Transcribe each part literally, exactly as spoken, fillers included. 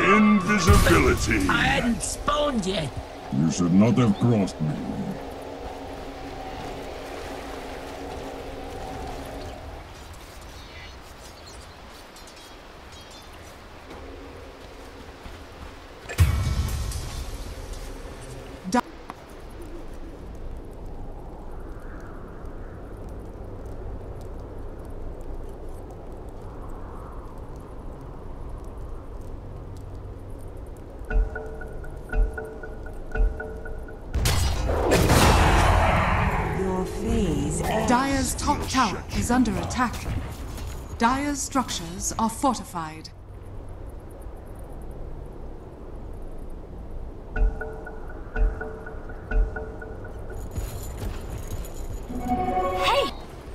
Invisibility. I hadn't spawned yet. You should not have crossed me. Dire's top tower is under attack. Dire's structures are fortified. Hey!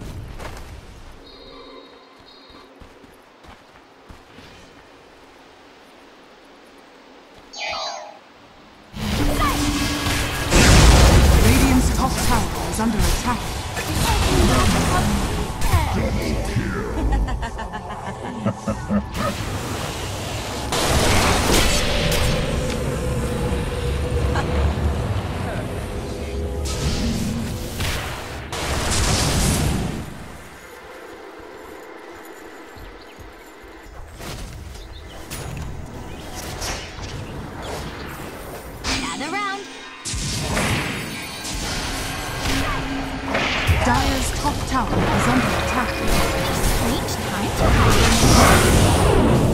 Radiant's top tower is under attack. Gather round. Dire's top tower is under attack. Strange time to hide.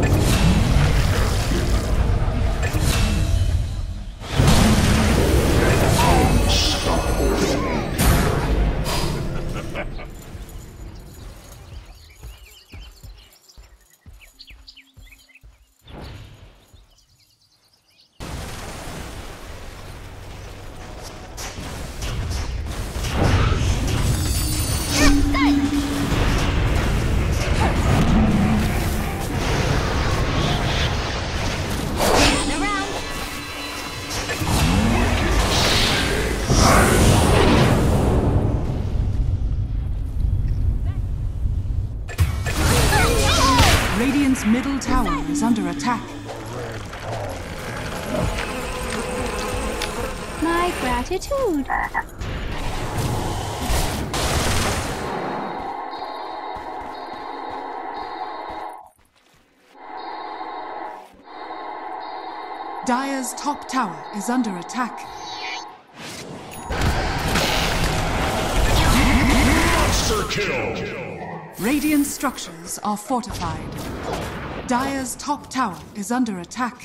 Radiant's middle tower is under attack. My gratitude. Dire's top tower is under attack. Monster kill. Radiant structures are fortified. Dire's top tower is under attack.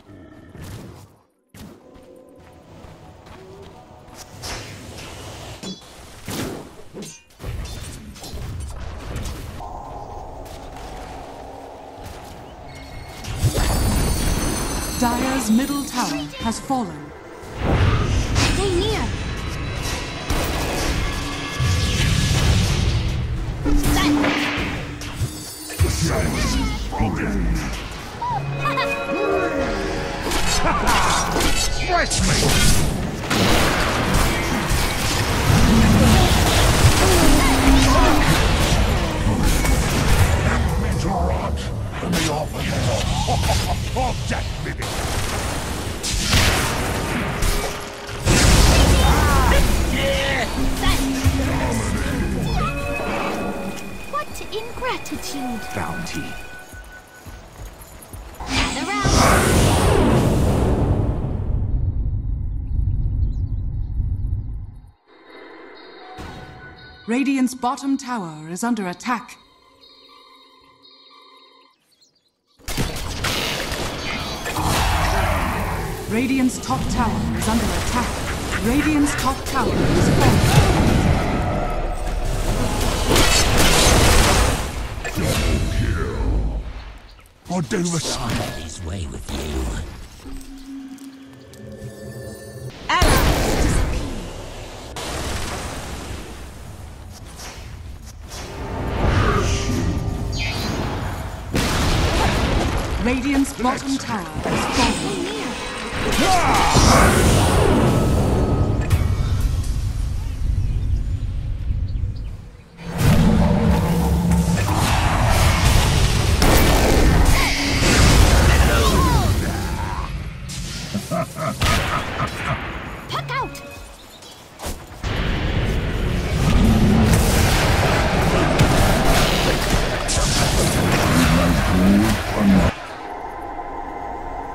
Dire's middle tower has fallen. Stay near. Stretch me! To rot in the open air. Of death living. What ingratitude. Bounty. Gather round. Radiant's bottom tower is under attack. Radiant's top tower is under attack. Radiant's top tower is falling. Double kill. Or do the same. Somebody's way with you. Radiant's bottom tower is falling.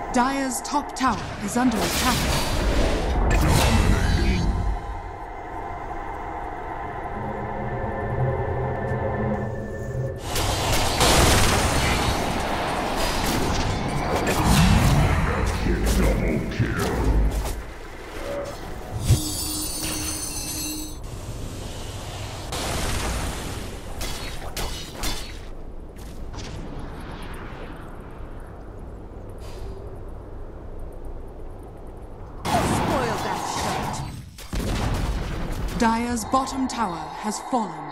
Dire's top tower is under attack. Double kill. Dire's bottom tower has fallen.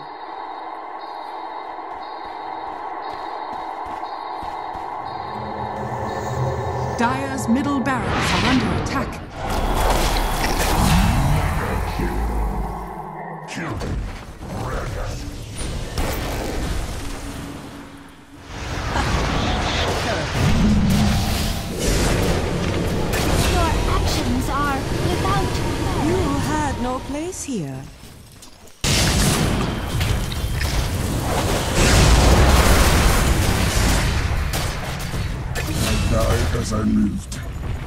Dire's middle barracks are under attack. Kill. Your actions are without merit. You had no place here. I died as I lived.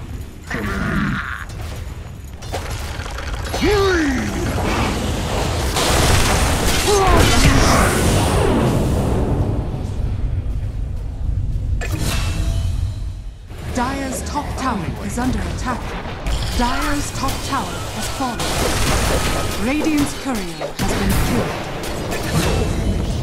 Dire's top tower is under attack. Dire's top tower has fallen. Radiant's courier has been killed.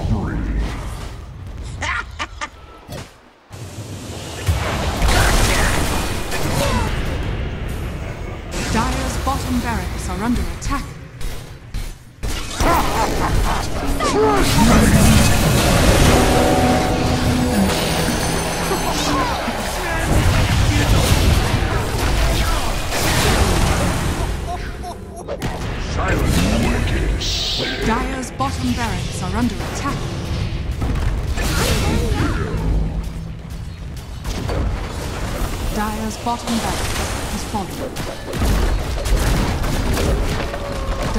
Dire's bottom barracks are under attack. Dire's bottom barracks are under attack. Dire's bottom barracks has fallen.